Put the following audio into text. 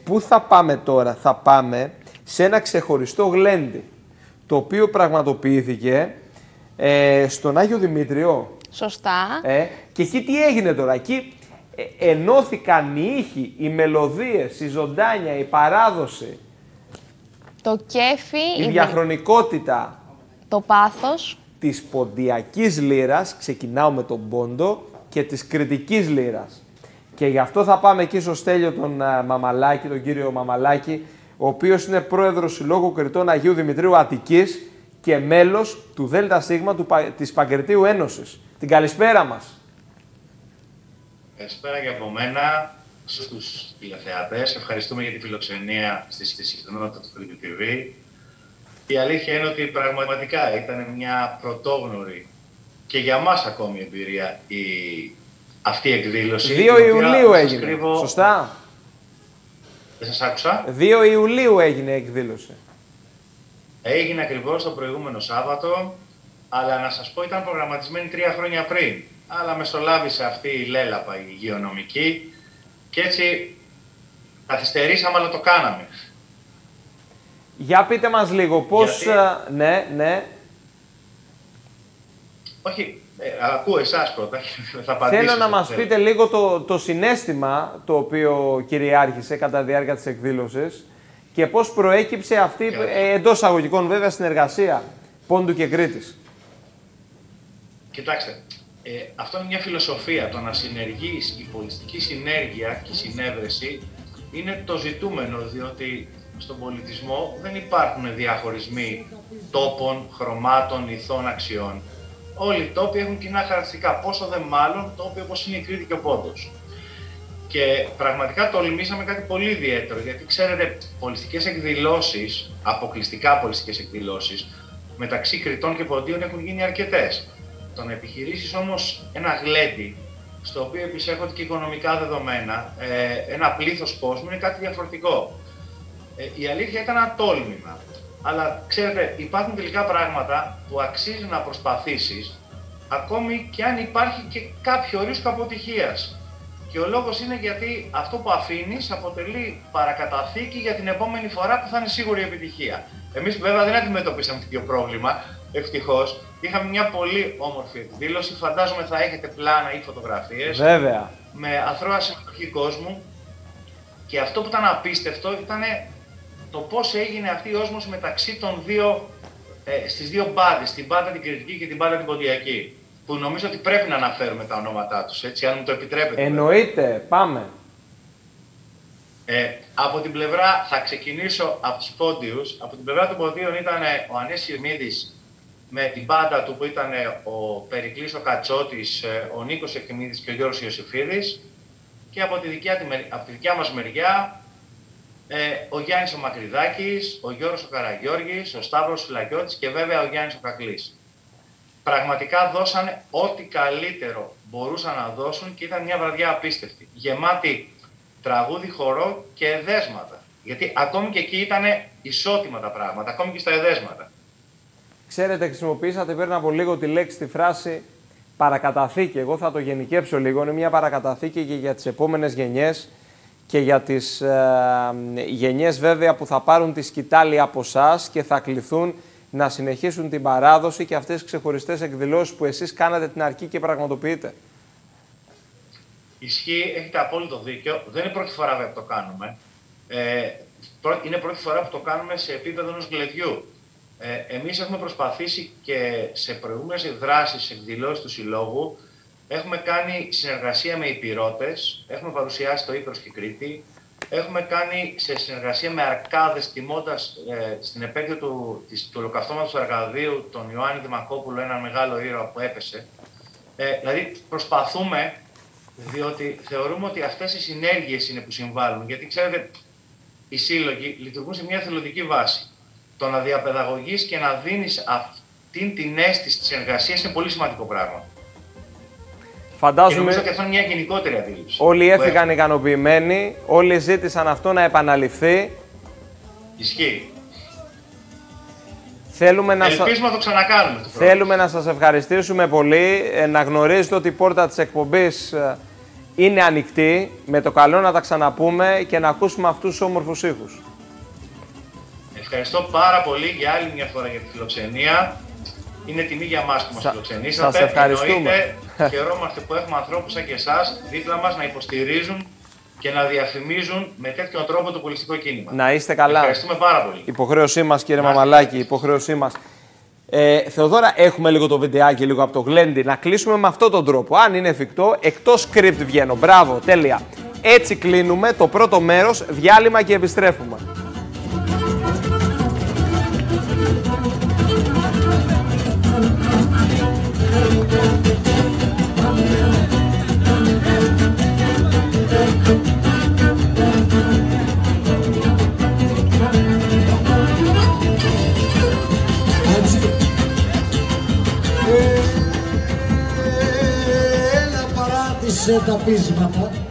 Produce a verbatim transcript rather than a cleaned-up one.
πού θα πάμε τώρα? Θα πάμε σε ένα ξεχωριστό γλέντι, το οποίο πραγματοποιήθηκε ε, στον Άγιο Δημήτριο. Σωστά. Ε, και εκεί τι έγινε τώρα? Εκεί ε, ενώθηκαν οι ήχοι, οι μελωδίες, η ζωντάνια, η παράδοση, Το κέφι, η διαχρονικότητα, το πάθος της ποντιακής λύρας, ξεκινάω με τον πόντο, και της κρητικής λύρας. Και γι' αυτό θα πάμε εκεί στο Στέλιο τον uh, Μαμαλάκη, τον κύριο Μαμαλάκη, ο οποίος είναι πρόεδρος Συλλόγου Κρητών Αγίου Δημητρίου Αττικής και μέλος του ΔΣ του, της Παγκριτίου Ένωσης. Την καλησπέρα μας. Καλησπέρα και από μένα στους τηλεθεατές. Ευχαριστούμε για τη φιλοξενία στη συχνότητα του Κρήτη τι βι. Η αλήθεια είναι ότι πραγματικά ήταν μια πρωτόγνωρη και για μας ακόμη εμπειρία η... αυτή η εκδήλωση. δύο Ιουλίου έγινε, κρύβω... σωστά. Δεν σας άκουσα. δύο Ιουλίου έγινε η εκδήλωση. Έγινε ακριβώς το προηγούμενο Σάββατο, αλλά να σας πω ήταν προγραμματισμένη τρία χρόνια πριν. Αλλά μεσολάβησε αυτή η λέλαπα, η υγειονομική, και έτσι καθυστερήσαμε, αλλά το κάναμε. Για πείτε μας λίγο πώς... Γιατί... Ναι, ναι. Όχι, ε, ακούω εσάς πρώτα. Θα απαντήσω. Θέλω να μας θέλω. πείτε λίγο το, το συναίσθημα το οποίο κυριάρχησε κατά τη διάρκεια της εκδήλωσης και πώς προέκυψε αυτή, ε, εντός αγωγικών βέβαια, συνεργασία Πόντου και Κρήτης. Κοιτάξτε, ε, αυτό είναι μια φιλοσοφία. Το να συνεργείς, η πολιτιστική συνέργεια και η συνέβρεση είναι το ζητούμενο, διότι στον πολιτισμό δεν υπάρχουν διαχωρισμοί τόπων, χρωμάτων, ηθών, αξιών. Όλοι οι τόποι έχουν κοινά χαρακτηριστικά, πόσο δε μάλλον τόποι όπως είναι η Κρήτη και ο Πόντος. Και πραγματικά τολμήσαμε κάτι πολύ ιδιαίτερο, γιατί ξέρετε, πολιτιστικές εκδηλώσεις, αποκλειστικά πολιτιστικές εκδηλώσεις, μεταξύ Κρητών και Ποντίων έχουν γίνει αρκετές. Το να επιχειρήσεις όμως ένα γλέντι, στο οποίο επισέρχονται και οικονομικά δεδομένα, ε, ένα πλήθος κόσμου, είναι κάτι διαφορετικό. Ε, η αλήθεια ήταν ένα τόλμημα. Αλλά ξέρετε, υπάρχουν τελικά πράγματα που αξίζει να προσπαθήσεις, ακόμη και αν υπάρχει και κάποιο ρίσκο αποτυχίας. Και ο λόγος είναι γιατί αυτό που αφήνεις αποτελεί παρακαταθήκη για την επόμενη φορά που θα είναι σίγουρη επιτυχία. Εμείς βέβαια δεν αντιμετωπίσαμε τέτοιο πρόβλημα, ευτυχώς. Είχαμε μια πολύ όμορφη εκδήλωση, φαντάζομαι θα έχετε πλάνα ή φωτογραφίες. Βέβαια. Με αθρώα συμμετοχή κόσμου. Και αυτό που ήταν απίστευτο ήταν το πώς έγινε αυτή η όσμωση μεταξύ των δύο, ε, στις δύο μπάντες, την μπάντα την Κρητική και την μπάντα την Ποντιακή, που νομίζω ότι πρέπει να αναφέρουμε τα ονόματά τους, έτσι, αν μου το επιτρέπετε. Εννοείται, πάμε. Ε, από την πλευρά, θα ξεκινήσω από τους Πόντιους. Από την πλευρά των Ποντίων ήταν ο Ανέσης Ιωνίδης με την μπάντα του, που ήταν ο Περικλής ο Κατσότης, ο Νίκος Εκτιμίδης και ο Γιώργος Ιωσήφιδης. Και από τη δικιά, από τη δικιά μας μεριά, Ε, ο Γιάννης ο Μακρυδάκης, ο Γιώργος ο Καραγιώργης, ο Σταύρος Φυλακιώτης και βέβαια ο Γιάννης ο Κακλής. Πραγματικά δώσανε ό,τι καλύτερο μπορούσαν να δώσουν και ήταν μια βραδιά απίστευτη. Γεμάτη τραγούδι, χορό και εδέσματα. Γιατί ακόμη και εκεί ήταν ισότιμα τα πράγματα, ακόμη και στα εδέσματα. Ξέρετε, χρησιμοποιήσατε πριν από λίγο τη λέξη, τη φράση παρακαταθήκη. Εγώ θα το γενικεύσω λίγο. Είναι μια παρακαταθήκη και για τις επόμενες γενιές και για τις ε, γενιές βέβαια που θα πάρουν τη σκητάλη από εσάς και θα κληθούν να συνεχίσουν την παράδοση και αυτές τις ξεχωριστές εκδηλώσεις που εσείς κάνατε την αρκή και πραγματοποιείτε. Ισχύει, έχετε απόλυτο δίκιο. Δεν είναι πρώτη φορά που το κάνουμε. Ε, είναι πρώτη φορά που το κάνουμε σε επίπεδο ενός γλεντιού. Ε, εμείς έχουμε προσπαθήσει και σε προηγούμενες δράσεις, εκδηλώσεις του Συλλόγου, έχουμε κάνει συνεργασία με υπηρώτες, έχουμε παρουσιάσει το Ύπρος και Κρήτη, έχουμε κάνει σε συνεργασία με αρκάδες, τιμώντας ε, στην επέτειο του, της, του ολοκαυτώματος του Αρκαδίου τον Ιωάννη Δημακόπουλο, έναν μεγάλο ήρωα που έπεσε. Ε, δηλαδή προσπαθούμε, διότι θεωρούμε ότι αυτές οι συνέργειες είναι που συμβάλλουν, γιατί ξέρετε, οι σύλλογοι λειτουργούν σε μια θελοντική βάση. Το να διαπαιδαγωγείς και να δίνεις αυτήν την αίσθηση της εργασίας είναι πολύ σημαντικό πράγμα. Φαντάζομαι και νομίζω ότι αυτό είναι μια γενικότερη αντίληψη. Όλοι έφυγαν ικανοποιημένοι, όλοι ζήτησαν αυτό να επαναληφθεί. Ισχύει. Θέλουμε να Ελπίζουμε να το ξανακάνουμε. Θέλουμε να σας ευχαριστήσουμε πολύ. Ε, να γνωρίζετε ότι η πόρτα της εκπομπής είναι ανοιχτή, με το καλό να τα ξαναπούμε και να ακούσουμε αυτούς τους όμορφους ήχους. Ευχαριστώ πάρα πολύ για άλλη μια φορά για τη φιλοξενία. Είναι τιμή για μας που μας Σα... φιλοξενήσατε. Σας ευχαριστούμε. Εννοείται, χαιρόμαστε που έχουμε ανθρώπους σαν και εσάς δίπλα μας να υποστηρίζουν και να διαφημίζουν με τέτοιον τρόπο το πολιτιστικό κίνημα. Να είστε καλά. Ευχαριστούμε πάρα πολύ. Υποχρέωσή μας, κύριε Να Μαμαλάκη, υποχρέωσή μας. Ε, Θεοδώρα, έχουμε λίγο το βιντεάκι, λίγο από το Γλέντι, να κλείσουμε με αυτόν τον τρόπο. Αν είναι εφικτό, εκτός script βγαίνω. Μπράβο, τέλεια. Έτσι κλείνουμε το πρώτο μέρος, διάλειμμα και επιστρέφουμε. Έλα παράτησε τα πείσματα.